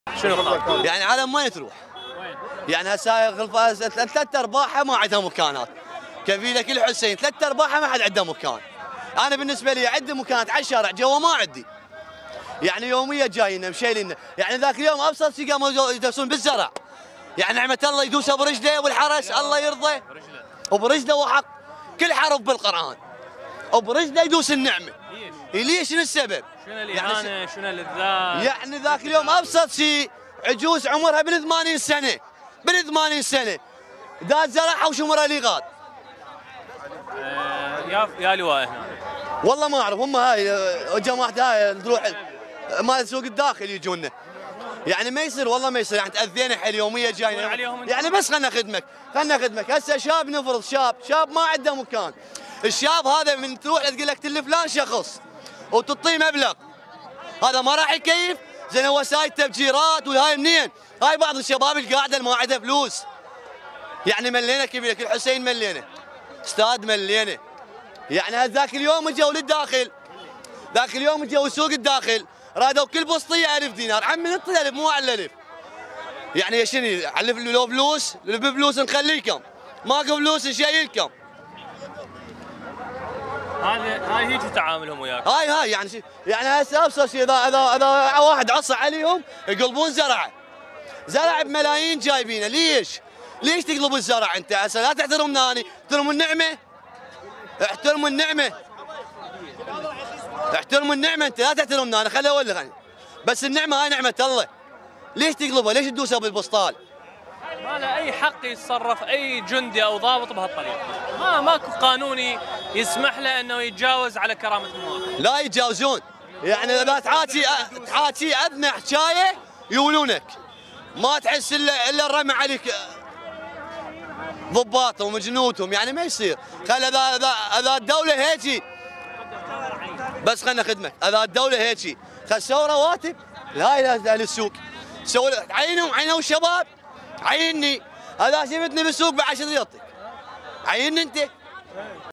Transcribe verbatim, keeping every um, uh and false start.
شنو خاف؟ يعني على وين تروح؟ وين؟ يعني هسه غلفة ثلاث ارباعها ما عندها مكانات. كفيلة كل حسين ثلاث ارباعها ما حد عنده مكان. انا بالنسبه لي عندي مكانات على الشارع جوا ما عندي. يعني يوميا جايين مشيلين، يعني ذاك اليوم ابسط شيء قاموا يدوسون بالزرع. يعني نعمه الله يدوسها برجله والحرس الله يرضى. وبرجله وحق كل حرف بالقران. وبرجله يدوس النعمه. ليش؟ ليش شنو السبب؟ شنو الاهانه؟ يعني شنو الذات؟ يعني ذاك اليوم ابسط شيء عجوز عمرها بال ثمانين سنه بال ثمانين سنه دات زرعها وشمرها لي غاد. آه يا يا لواء هنا والله ما اعرف، هم هاي جماعه هاي تروح مال السوق الداخل يجونا. يعني ما يصير والله ما يصير، يعني تاذينا حيل يوميه جاينا. يعني بس خلنا خدمك خلنا خدمك هسه شاب نفرض شاب شاب ما عنده مكان. الشاب هذا من تروح تقول لك تلف فلان شخص وتعطيه مبلغ، هذا ما راح يكيف. زين وسائل تفجيرات وهاي منين؟ هاي بعض الشباب القاعده اللي ما عندها فلوس. يعني ملينا كبير كل حسين ملينا استاد ملينا. يعني هذاك اليوم اجوا للداخل، ذاك اليوم اجوا السوق الداخل رادوا كل بسطيه ألف دينار. عمي نطي ألف مو على الألف. يعني شنو علف لو فلوس بفلوس نخليكم، ماكو فلوس نشيلكم. هذا هاي هيك تعاملهم وياك. هاي هاي يعني شي يعني هسه ابسط شيء اذا اذا اذا واحد عصى عليهم يقلبون زرعه. زرع بملايين جايبينه. ليش؟ ليش تقلب الزرع انت؟ هسه لا تحترمنا اني، احترموا النعمه. احترموا النعمه. احترموا النعمه انت لا تحترمنا انا. خلي اقول لك بس النعمه هاي نعمه الله. ليش تقلبها؟ ليش تدوسها بالبسطال؟ ما له اي حق يتصرف اي جندي او ضابط بهالطريقه. ما ماكو قانوني يسمح له انه يتجاوز على كرامه المواطن. لا يتجاوزون. يعني اذا تحاكي تحاكي ادنى حكايه يولونك. ما تحس الا الا الرمي عليك ضباطهم وجنودهم. يعني ما يصير. خلي اذا اذا اذا الدوله هيجي بس خلنا خدمك. اذا الدوله هيجي خسوا رواتب لا اهل السوق. سووا عينهم عينوا الشباب. عيني هذا شفتني بالسوق بعشر يعطيك. عيني انت.